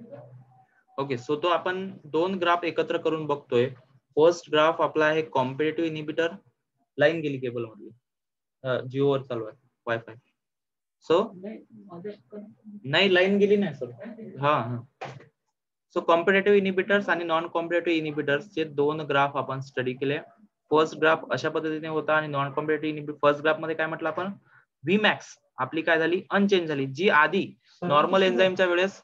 Okay, so तो आपण दोन ग्राफ एकत्र करून बघतोय. फर्स्ट ग्राफ आपला आहे कॉम्पिटेटिव्ह इनिबिटर. लाईन गेली केबल मधली, जिओ वर चालू आहे वायफाय. सो नाही, लाईन गेली नाही सर. हा. सो कॉम्पिटेटिव्ह इनिबिटर्स आणि नॉन कॉम्पिटेटिव्ह इनिबिटर्सचे दोन ग्राफ आपण स्टडी केले. फर्स्ट ग्राफ अशा पद्धतीने होता आणि non competitive inhibitor first graph मध्ये काय म्हटलं आपण, Vmax आपली काय झाली, अनचेंज झाली. जी आधी नॉर्मल एन्झाईमच्या वेळेस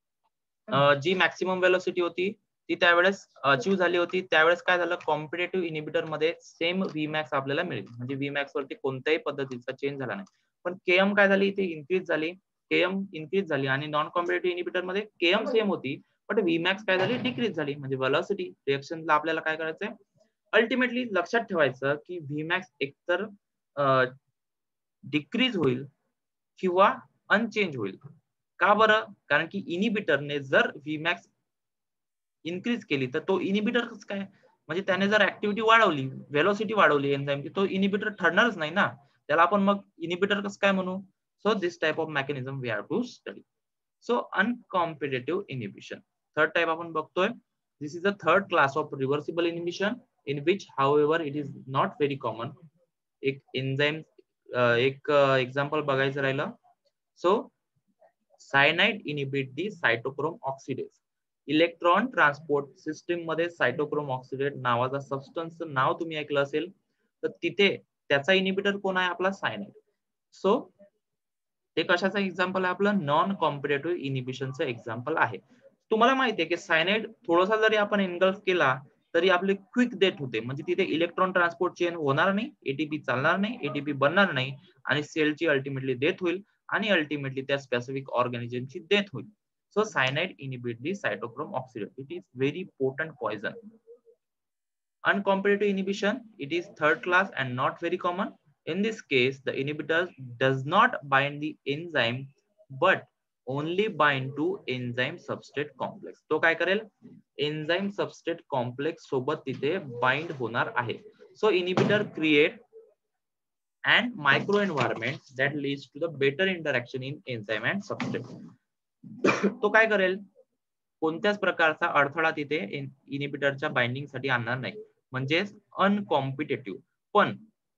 जी मॅक्सिमम वेलोसिटी होती ती त्यावेळेस अचीव झाली होती. त्यावेळेस काय झालं, कॉम्पिटेटिव्ह इनिबिटर मध्ये सेम Vmax आपल्याला मिळेल. म्हणजे Vmax वरती कोणत्याही पद्धतीचा चेंज झाला नाही. पण Km काय झाली, इथे इन्क्रीज झाली. Km इन्क्रीज झाली आणि नॉन कॉम्पिटेटिव्ह इनिबिटर मध्ये Km सेम होती, बट Vmax काय झाली, डिक्रीज झाली. म्हणजे वेलोसिटी रिएक्शनला आपल्याला काय करायचंय, अल्टिमेटली लक्षात ठेवायचं की Vmax एकतर डिक्रीज होईल किंवा अनचेंज होईल. का बरं, कारण की इनिबिटरने जर Vmax इन्क्रीज केली तर तो इनिबिटर कसं काय, म्हणजे त्याने जर ऍक्टिव्हिटी वाढवली, वेलोसिटी वाढवली एन्झाईमची, तो इनिबिटर ठरणारच नाही ना. त्याला आपण मग इनिबिटर कसं काय म्हणू. So this type of mechanism we have to study. So uncompetitive inhibition third type आपण बघतोय. This is a third class of reversible inhibition in which however it is not very common. एक enzyme एक example बघायचं राहिलं. So cyanide inhibit the cytochrome oxidase. Electron transport system मध्ये cytochrome ऑक्सिडेट नावाचा सबस्टन्सचं नाव तुम्ही ऐकलं असेल, तर तिथे त्याचा इनिबिटर कोण आहे, आपला सायनाइड. सो ते कशाचं एक्झाम्पल आहे, आपलं नॉन कॉम्पिटेटिव्ह इनिबिशनचं एक्झाम्पल आहे. तुम्हाला माहिती आहे की सायनाइड थोडासा जरी आपण एनगल्फ केला तरी आपली क्विक डेथ होते. म्हणजे तिथे इलेक्ट्रॉन ट्रान्सपोर्ट चेन होणार नाही, एटीपी चालणार नाही, एटीपी बनणार नाही आणि सेलची अल्टिमेटली डेथ होईल आणि अल्टिमेटली त्या स्पेसिफिक ऑर्गॅनिझमची डेथ होईल. So cyanide inhibit the cytochrome oxidase. It is very potent poison. Uncompetitive inhibition, it is third class and not very common. In this case, the inhibitor does not bind the enzyme but only bind to enzyme substrate complex. तो काय करेल, enzyme substrate complex सोबत तिथे bind होणार आहे. So inhibitor create and microenvironment that leads to the better interaction in enzyme and substrate. तो काय करेल, कोणत्याच प्रकारचा अडथळा तिथे इनिबिटरच्या बाइंडिंग साठी आणणार नाही, म्हणजे अनकॉम्पिटेटिव्ह. पण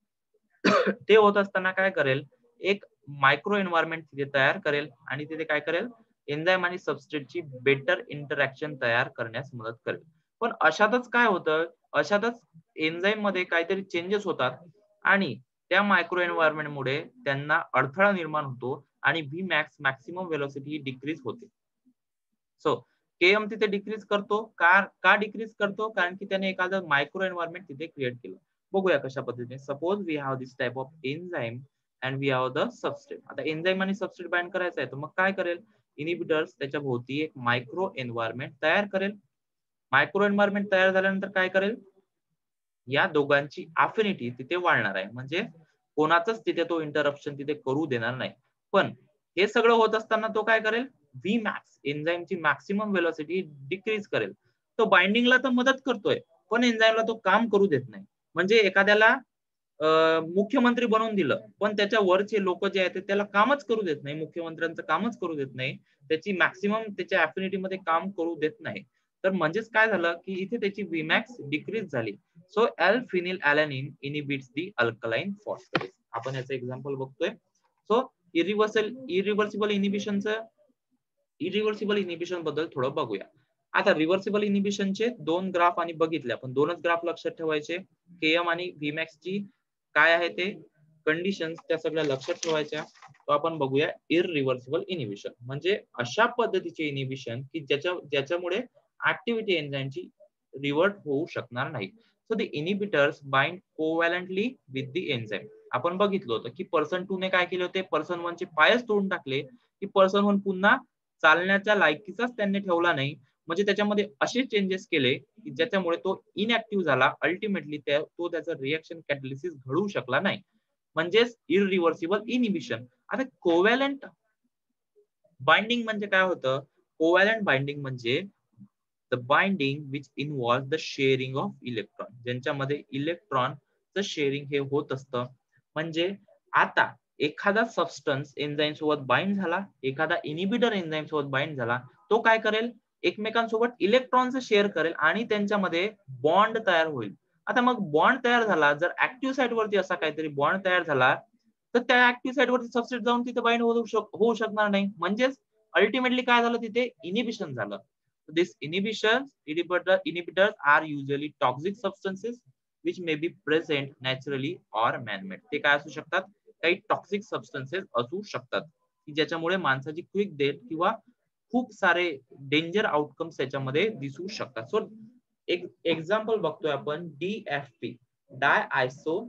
ते होत असताना काय करेल, एक मायक्रो एन्व्हायरमेंट तिथे तयार करेल आणि तिथे काय करेल, एन्झाईम आणि सबस्ट्रेटची बेटर इंटरॅक्शन तयार करण्यास मदत करेल. पण अशातच काय होतं, अशातच एन्झाईम मध्ये काहीतरी चेंजेस होतात आणि त्या मायक्रो एन्व्हायरमेंट मुळे त्यांना अडथळा निर्माण होतो आणि Vmax मॅक्सिमम वेलोसिटी डिक्रीज होते. सो Km तिथे डिक्रीज करतो. का डिक्रीज करतो, कारण की त्याने एखादं मायक्रो एन्व्हायरमेंट तिथे क्रिएट केलं. बघूया कशा पद्धतीने. Suppose we have this type of enzyme and we have the substrate. आता एन्झाईम आणि सबस्ट्रेट बाइंड करायचं आहे, तर मग काय करेल, इनिबिटर्स त्याच्या भोवती एक मायक्रो एन्व्हायरमेंट तयार करेल. मायक्रो एन्व्हायरमेंट तयार झाल्यानंतर काय करेल, या दोघांची अफिनिटी तिथे वाढणार आहे. म्हणजे कोणाचंच तिथे तो इंटरप्शन तिथे करू देणार नाही. पण हे सगळं होत असताना तो काय करेल, Vmax एन्झाईमची मॅक्सिमम वेलोसिटी डिक्रीज करेल. तो बाइंडिंगला तर मदत करतोय, पण एन्झाईमला तो काम करू देत नाही. म्हणजे एखाद्याला मुख्यमंत्री बनवून दिलं, पण त्याच्या वरचे लोक जे आहेत त्याला कामच करू देत नाही, मुख्यमंत्र्यांचं कामच करू देत नाही, त्याची मॅक्सिमम त्याच्या अफिनिटी मध्ये काम करू देत नाही. तर म्हणजेच काय झालं की इथे त्याची Vmax डिक्रीज झाली. So L-phenylalanine inhibits the alkaline phosphatase. आपण याचं एक्झाम्पल बघतोय. सो इरिव्हर्सिबल इनिबिशन बद्दल थोडं बघूया. आता रिव्हर्सिबल इनिबिशनचे दोन ग्राफ आणि बघितले आपण, दोनच ग्राफ लक्षात ठेवायचे. Km आणि Vmax ची काय आहे ते कंडिशन्स त्या सगळ्या लक्षात ठेवायच्या. तो आपण बघूया इरिव्हर्सिबल इनिबिशन म्हणजे अशा पद्धतीचे इनिबिशन की ज्याच्यामुळे ऍक्टिव्हिटी एन्झाईमची रिव्हर्ट होऊ शकणार नाही. So the inhibitors bind covalently with the enzyme. आपण बघितलं होतं की पर्सन 2 ने काय केले होते, पर्सन 1 चे पायच तोडून टाकले की पर्सन 1 पुन्हा चालण्याच्या लायकीचाच त्यांनी ठेवला नाही. म्हणजे त्याच्यामध्ये असे चेंजेस केले की ज्याच्यामुळे तो इनऍक्टिव्ह झाला. अल्टिमेटली तो त्याचा रिएक्शन कॅटलिसिस घडवू शकला नाही. म्हणजेच इरिव्हर्सिबल इनिबिशन. आता कोव्हॅलंट बाइंडिंग म्हणजे काय होतं, कोव्हॅलंट बाइंडिंग म्हणजे the binding which involve the sharing of electron, ज्यांच्यामध्ये इलेक्ट्रॉनचं शेअरिंग हे होत असतं. म्हणजे आता एखादा सबस्टन्स एन्झाईम सोबत बाइंड झाला, एखादा इनिबिटर एन्झाईम सोबत बाइंड झाला, तो काय करेल, एकमेकांसोबत इलेक्ट्रॉनचं शेअर करेल आणि त्यांच्यामध्ये बॉन्ड तयार होईल. आता मग बॉन्ड तयार झाला, जर ऍक्टिव्ह साइट वरती असा काहीतरी बॉन्ड तयार झाला, तर त्या ऍक्टिव्ह साइट वरती सबस्ट्रेट जाऊन तिथे बाइंड होऊ शकणार नाही. म्हणजेच अल्टिमेटली काय झालं, तिथे इनिबिशन झालं. दिस inhibitors are usually toxic substances which may be present naturally or man-made. ते काय असू शकतात, काही टॉक्सिक सबस्टन्सेस असू शकतात की ज्याच्यामुळे माणसाची क्विक डेथ किंवा खूप सारे डेंजर आउटकम्स त्याच्यामध्ये दिसू शकतात. सो एक एक्झाम्पल बघतोय आपण, DFP, di iso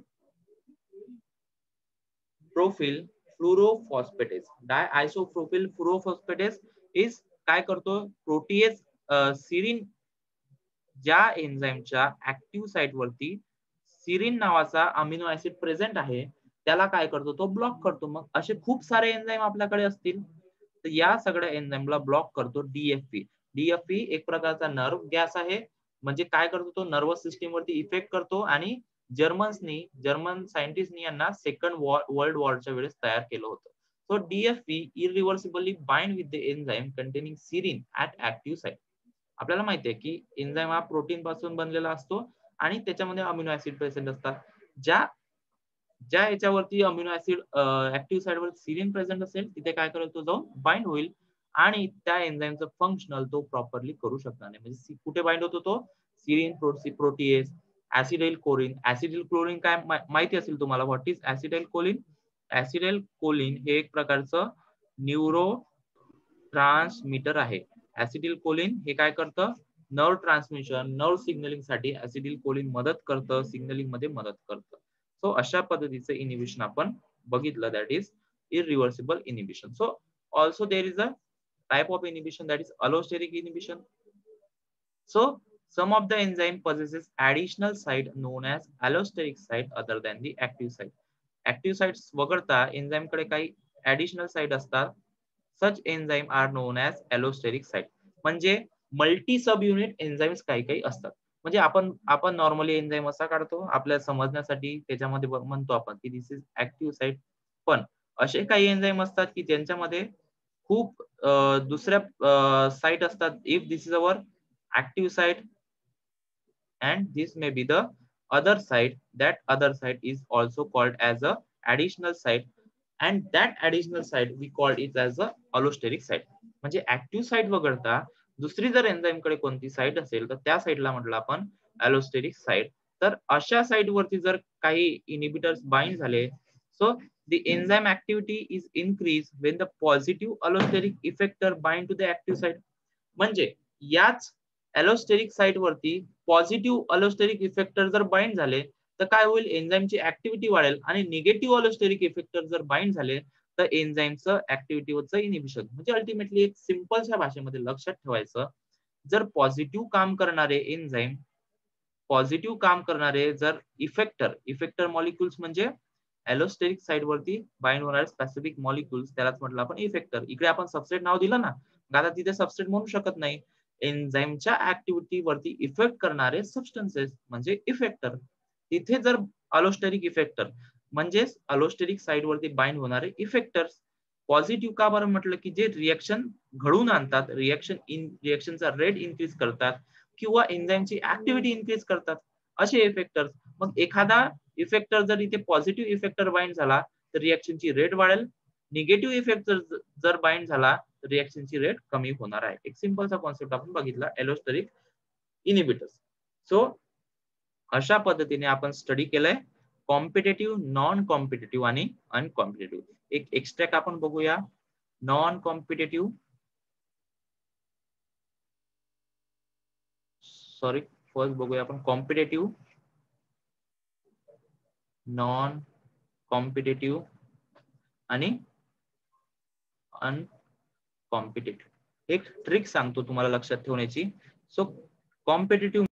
propyl fluorophosphatase. Di isopropyl fluorophosphatase is काय करतो, प्रोटीएज सिरिन, ज्या एन्झाईमच्या ऍक्टिव्ह साइट वरती सिरिन नावाचा अमिनो ऍसिड प्रेझेंट आहे त्याला काय करतो, तो ब्लॉक करतो. मग असे खूप सारे एन्झाईम आपल्याकडे असतील तर या सगळ्या एन्झाईमला ब्लॉक करतो DFP. DFP एक प्रकारचा नर्व गॅस आहे. म्हणजे काय करतो, तो नर्वस सिस्टीम वरती इफेक्ट करतो आणि जर्मन सायंटिस्टनी यांना सेकंड वर्ल्ड वॉरच्या वेळेस तयार केलं होतं. So DFP irreversibly bind with the enzyme containing serine at active site. आपल्याला माहिती आहे की एन्झाईम हा प्रोटीन पासून बनलेला असतो आणि त्याच्यामध्ये अमिनो ऍसिड प्रेझेंट असतात. ज्या याच्यावरती अमिनो ऍसिड ऍक्टिव्ह साइड वर सिरिन प्रेझेंट असेल तिथे काय करेल, तो जाऊन बाइंड होईल आणि त्या एन्झाईमचं फंक्शनल तो प्रॉपरली करू शकणार नाही. म्हणजे कुठे बाइंड होतो तो, serine protease, acetylcholine. Acetylcholine काय माहिती असेल तुम्हाला, what is acetylcholine? Acetylcholine हे एक प्रकारचं न्यूरो ट्रान्समीटर आहे. ऍसिडिल कोलिन हे काय करतं, नर्व ट्रान्समिशन, नर्व सिग्नलिंग साठी ऍसिडिल कोलिन मदत करतं, सिग्नलिंग मध्ये मदत करतं. सो अशा पद्धतीचं इनिबिशन आपण बघितलं, that is irreversible inhibition. So also there is a type of inhibition, that is allosteric inhibition. So some of the enzyme possesses additional site known as allosteric site other than the active site. Active sites वगळता enzyme कडे काही additional site असतात. Such enzyme are known as allosteric site. म्हणजे multi subunit enzymes काही काही असतात. म्हणजे आपण नॉर्मली एन्झाईम असा काढतो आपल्याला समजण्यासाठी, त्याच्यामध्ये म्हणतो आपण की दिस इज ऍक्टिव्ह साइट. पण असे काही एन्झाईम असतात की ज्यांच्यामध्ये खूप दुसऱ्या साइट असतात. If this is our active site and this may be the other site, that other site is also called as a additional site, and that additional site we call it as a allosteric site. म्हणजे active site वगळता दुसरी जर enzyme कडे कोणती site असेल तर त्या साइटला म्हटलं आपण allosteric साइट. तर अशा साइट वरती जर काही इनिबिटर्स बाइंड झाले, so the enzyme activity is increased when the positive allosteric effector bind to the active site. म्हणजे याच allosteric साइट वरती पॉझिटिव्ह allosteric इफेक्टर जर बाइंड झाले तर काय होईल, एन्झाईमची ऍक्टिव्हिटी वाढेल. आणि निगेटिव्ह allosteric इफेक्टर जर बाइंड झाले तर एन्झाईमचं ऍक्टिव्हिटीवरचं इनिबिशन. म्हणजे अल्टिमेटली एक सिंपलच्या भाषेमध्ये लक्षात ठेवायचं, जर पॉझिटिव्ह काम करणारे एन्झाईम, पॉझिटिव्ह काम करणारे जर इफेक्टर मॉलिक्युल्स म्हणजे allosteric साइट वरती बाइंड होणारे स्पेसिफिक मॉलिक्युल्स, त्यालाच म्हटलं आपण इफेक्टर. इकडे आपण सबस्ट्रेट नाव दिलं ना, आता तिथे सबस्ट्रेट म्हणू शकत नाही. एन्झाईमच्या ऍक्टिव्हिटी वरती इफेक्ट करणारे सबस्टन्सेस म्हणजे इफेक्टर. तिथे जर allosteric इफेक्टर म्हणजेच allosteric साइट वरती बाइंड होणारे इफेक्टर्स. पॉझिटिव्ह का बरं म्हटलं, की जे रिएक्शन घडून आणतात, रिएक्शनचा रेट इन्क्रीज करतात किंवा एन्झाईमची ऍक्टिव्हिटी इन्क्रीज करतात, असे इफेक्टर्स. मग एखादा इफेक्टर जर इथे पॉझिटिव्ह इफेक्टर बाइंड झाला तर रिएक्शनची रेट वाढेल. निगेटिव्ह इफेक्टर जर बाइंड झाला तर रिएक्शनची रेट कमी होणार आहे. एक सिंपलचा कॉन्सेप्ट आपण बघितला, allosteric इनिबिटर्स. सो अशा पद्धतीने आपण स्टडी केलंय कॉम्पिटेटिव्ह, नॉन कॉम्पिटेटिव्ह आणि अनकॉम्पिटेटिव्ह. एक एक्स्ट्रॅक्ट आपण बघूया. नॉन कॉम्पिटेटिव्ह, सॉरी, फर्स्ट बघूया आपण कॉम्पिटेटिव्ह, नॉन कॉम्पिटेटिव्ह आणि अनकॉम्पिटेटिव्ह. एक ट्रिक सांगतो तुम्हाला लक्षात ठेवण्याची. So competitive